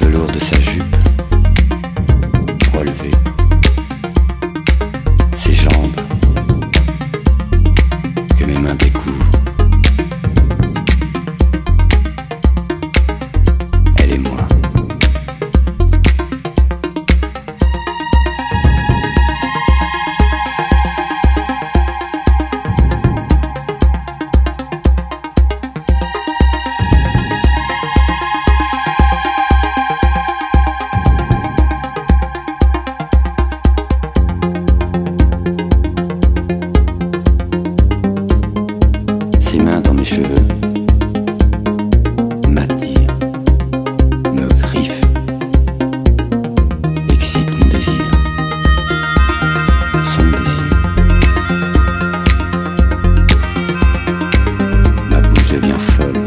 velours de sa jupe relevé, ses jambes que mes mains découvrent. Elle et moi. Ses mains dans mes cheveux m'attirent, me griffent, excitent mon désir, son désir. Ma bouche devient folle,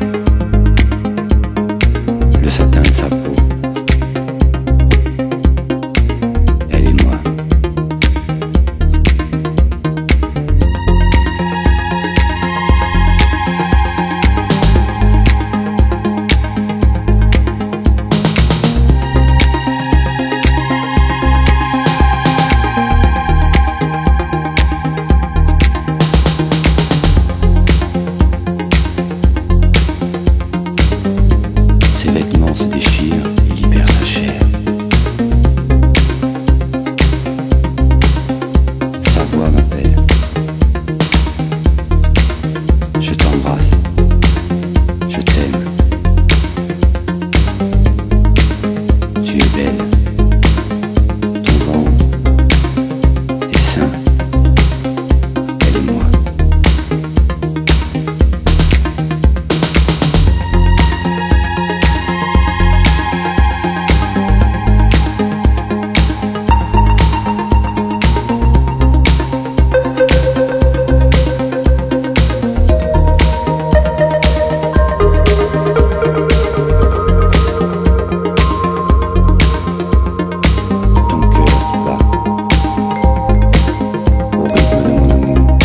le satin de sa peau. Elle et moi. Ses vêtements se déchirent et libèrent sa chair. Sa voix m'appelle. Je t'embrasse. Je t'aime. Tu es belle. Ton ventre, tes seins. Elle et moi. Ton cœur qui bat au rythme de mon amour,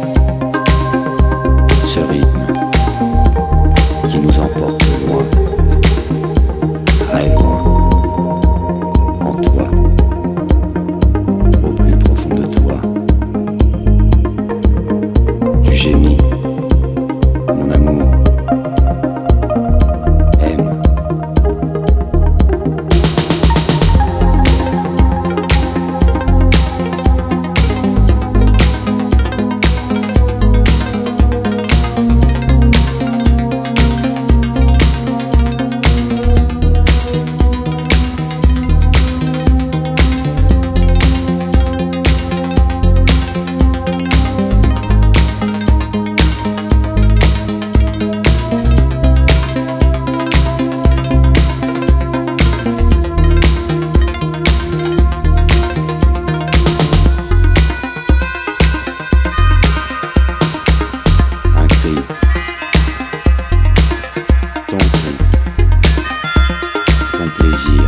ce rythme qui nous emporte loin, très loin, en toi, au plus profond de toi. Tu gémis, mon amour, aime. Un cri, ton cri, ton plaisir,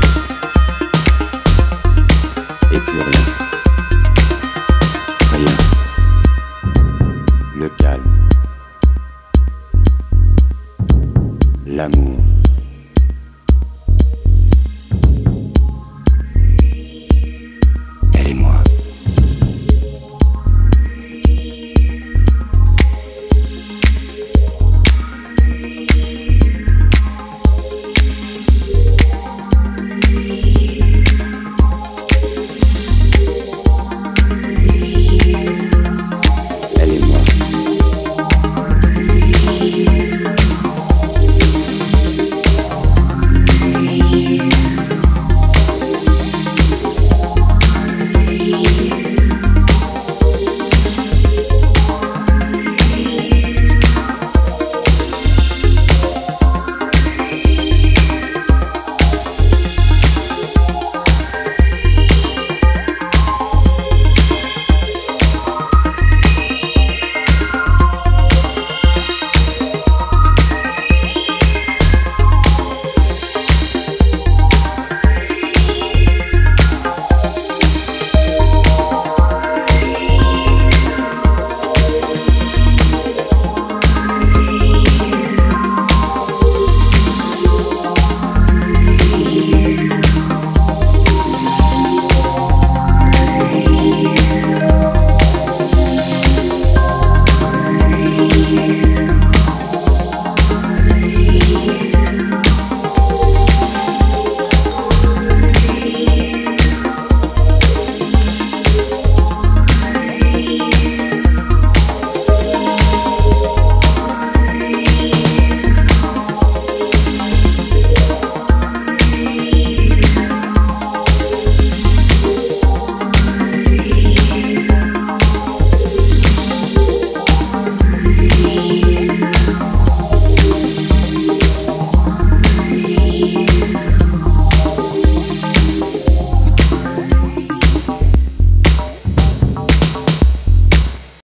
et plus rien, rien, le calme, l'amour. Elle et moi. Elle et moi.